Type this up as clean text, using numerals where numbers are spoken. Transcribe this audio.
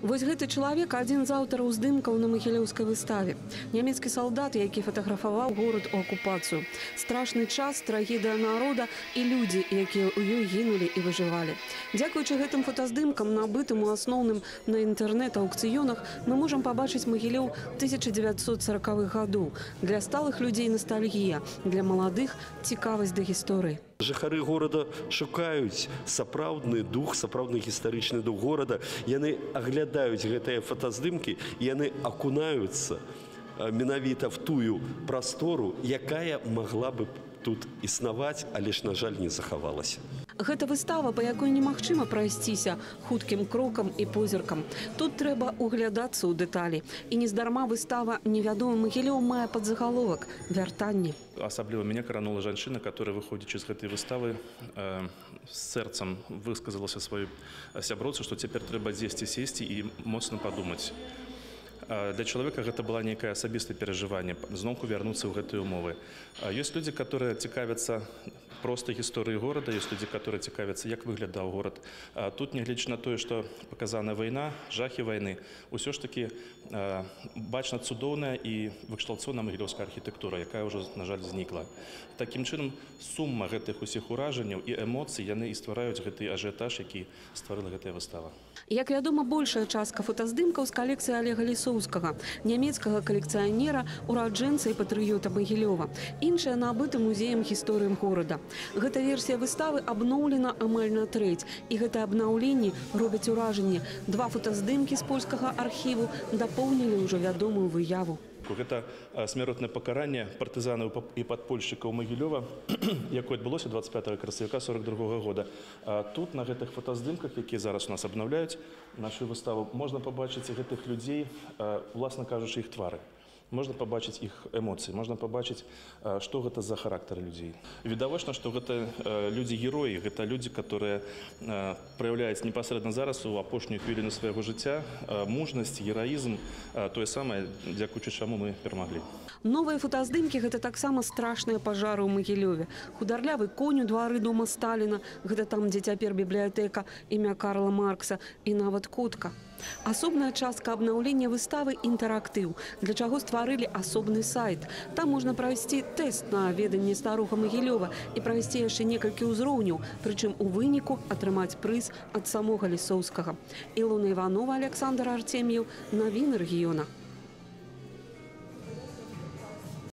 Вось гэты чалавек адзін з аўтараў здымкаў на магілёўскай выставе. Нямецкі салдат, які фатаграфаваў горад у акупацыю. Страшны час, трагедыя народа і людзі, якія ў ёй гінулі і выжывалі. Дзякуючы гэтым фотаздымкам, набытым у асноўным на інтэрнэт-аўкцыёнах, мы можам пабачыць Магілёў 1940-х гадоў. Для сталых людзей ностальгія, для маладых цікавасць да гісторыі. Жыхары горада шукаюць сапраўдны дух, сапраўдны гістарычны дух горада. Яны аглядаюць гэтыя фотаздымкі, яны акунаюцца менавіта в тую прастору, якая магла бы тут існаваць, але ж, на жаль, не захавалася. Гэта выстава, па якой немагчыма прайсціся хуткім крокам і позіркам. Тут трэба углядацца ў дэталі. І нездарма выстава «Невядомы Магілёў» мае падзагаловак «Вяртанне». Асабліва мяне каранула жанчына, которая, выходзячы з гэтай выставы, з сэрцам высказалася сваёй сяброўцы, што цяпер трэба дзесьці сесці і моцна падумаць. Для чалавека гэта была нейкае асабістае перажыванне, зноўку вярнуцца ў гэтыя умовы. Ёсць людзі, которые цікавяцца проста гісторыяй горада, ёсць людзі, которые цікавяцца, як выглядаў горад. Тут, нягледзячы на тое, што паказана вайна, жахі вайны, усё ж такі бачна цудоўная і выкшталцоўная магілёўская архітэктура, якая ўжо, на жаль, знікла. Такім чынам, сума гэтых усіх уражанняў і эмоцый, яны і ствараюць гэты ажыятаж, які стварыла гэтая выстава. Як вядома, большая частка фотаздымкаў з калекцыі Олега Лісоўскага, нямецкага калекцыянера, ураджэнца і патрыёта Магілёва. Іншая набыта музеем гісторыям горада. Гэта версія выставы абноўлена амаль на трэць. І гэтае абнаўленне робяць уражанне. Два фотаздымкі з польскага архіву дапоўнілі ўжо вядомую выяву. Гэта смяротнае пакаранне партызанаў і падпольшчыкаў Магілёва, якое адбылося 25 красавіка 42 года. Тут, на гэтых фотаздымках, якія зараз у нас абнаўляюць нашу выставу, можна пабачыць гэтых людзей, уласна кажучы, іх твары. Можна пабачыць іх эмоцыі, можна пабачыць, што гэта за характары людзей. Відавочна, што гэта людзі-героі, гэта людзі, которые праяўляюць непасрэдна зараз у апошнюю хвіліну свайго жыцця мужнасць, гераізм, тое самае, дзякуючы чаму мы перамаглі. Новыя фотаздымкі – гэта таксама страшныя пажары ў Магілёве. Хударлявы конь у двары дома Сталіна, гэта там, дзе цяпер бібліятэка імя Карла Маркса, і нават котка. Асобная частка абнаўлення выставы – інтэрактыў, для чаго стварылі асобны сайт. Там можна правесці тэст на веданне старога Магілёва і правесці яшчэ некалькі ўзроўняў, прычым у выніку атрымаць прыз ад самога Лісоўскага. Ілона Іванова, Александр Артем'еў, навіны рэгіёна.